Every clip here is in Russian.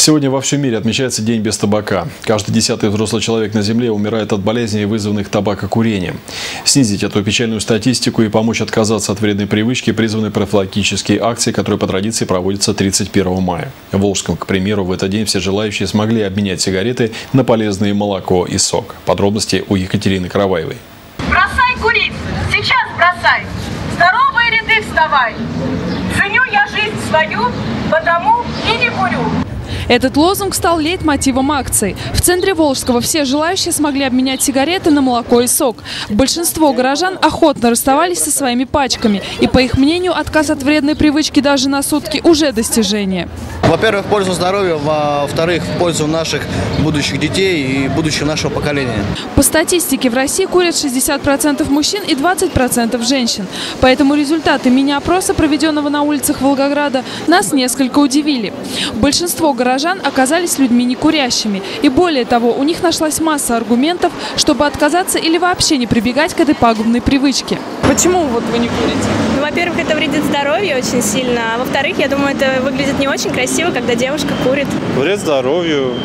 Сегодня во всем мире отмечается День без табака. Каждый 10-й взрослый человек на Земле умирает от болезней, вызванных табакокурением. Снизить эту печальную статистику и помочь отказаться от вредной привычки призваны профилактические акции, которые по традиции проводятся 31 мая. В Волжском, к примеру, в этот день все желающие смогли обменять сигареты на полезные молоко и сок. Подробности у Екатерины Караваевой. Бросай курить! Сейчас бросай! Здоровые ряды вставай! Ценю я жизнь свою, потому и не курю. Этот лозунг стал лейтмотивом акции. В центре Волжского все желающие смогли обменять сигареты на молоко и сок. Большинство горожан охотно расставались со своими пачками. И, по их мнению, отказ от вредной привычки даже на сутки уже достижение. Во-первых, в пользу здоровья, во-вторых, в пользу наших будущих детей и будущего нашего поколения. По статистике, в России курят 60% мужчин и 20% женщин. Поэтому результаты мини-опроса, проведенного на улицах Волгограда, нас несколько удивили. Большинство горожан оказались людьми некурящими. И более того, у них нашлась масса аргументов, чтобы отказаться или вообще не прибегать к этой пагубной привычке. Почему вот вы не курите? Ну, во-первых, это вредит здоровью очень сильно. А во-вторых, я думаю, это выглядит не очень красиво, когда девушка курит. Вред здоровью,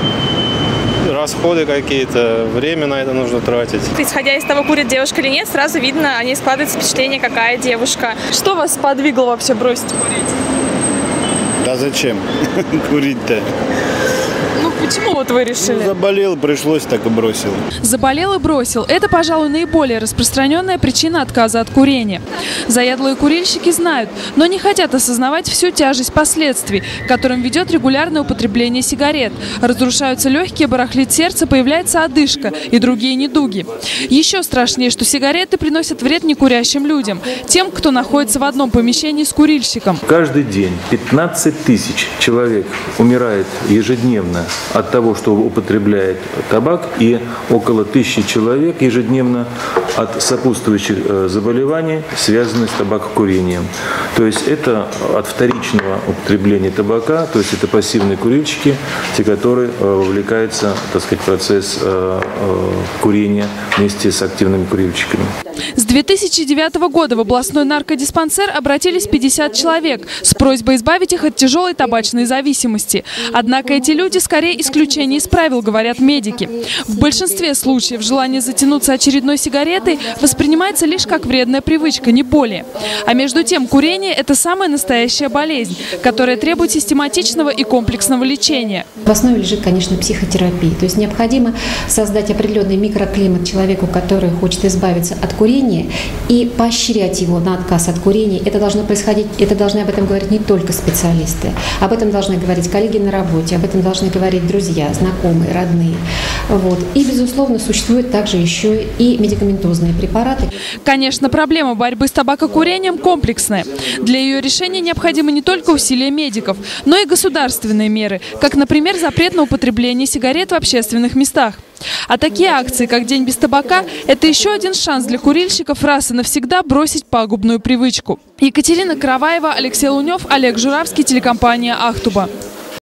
расходы какие-то, время на это нужно тратить. Исходя из того, курит девушка или нет, сразу видно, о ней складывается впечатление, какая девушка. Что вас сподвигло вообще бросить курить? Да зачем курить-то? Ну, почему вот вы решили? Заболел, пришлось, так и бросил. Заболел и бросил. Это, пожалуй, наиболее распространенная причина отказа от курения. Заядлые курильщики знают, но не хотят осознавать всю тяжесть последствий, к которым ведет регулярное употребление сигарет. Разрушаются легкие, барахлит сердце, появляется одышка и другие недуги. Еще страшнее, что сигареты приносят вред некурящим людям, тем, кто находится в одном помещении с курильщиком. Каждый день 15 тысяч человек умирает ежедневно от того, что употребляет табак, и около 1000 человек ежедневно от сопутствующих заболеваний, связанных с табакокурением. То есть это от вторичного употребления табака, то есть это пассивные курильщики, те, которые вовлекаются, так сказать, в процесс курения вместе с активными курильщиками. С 2009 года в областной наркодиспансер обратились 50 человек с просьбой избавить их от тяжелой табачной зависимости. Однако эти люди скорее исключение из правил, говорят медики. В большинстве случаев желание затянуться очередной сигаретой воспринимается лишь как вредная привычка, не более. А между тем, курение – это самая настоящая болезнь, которая требует систематичного и комплексного лечения. В основе лежит, конечно, психотерапия. То есть необходимо создать определенный микроклимат человеку, который хочет избавиться от курения, и поощрять его на отказ от курения. Это должно происходить, это должны об этом говорить не только специалисты. Об этом должны говорить коллеги на работе, об этом должны говорить друзья, знакомые, родные. Вот. И, безусловно, существуют также еще и медикаментозные препараты. Конечно, проблема борьбы с табакокурением комплексная. Для ее решения необходимы не только усилия медиков, но и государственные меры, как, например, запрет на употребление сигарет в общественных местах. А такие акции, как День без табака, это еще один шанс для курильщиков раз и навсегда бросить пагубную привычку. Екатерина Караваева, Алексей Лунев, Олег Журавский, телекомпания «Ахтуба».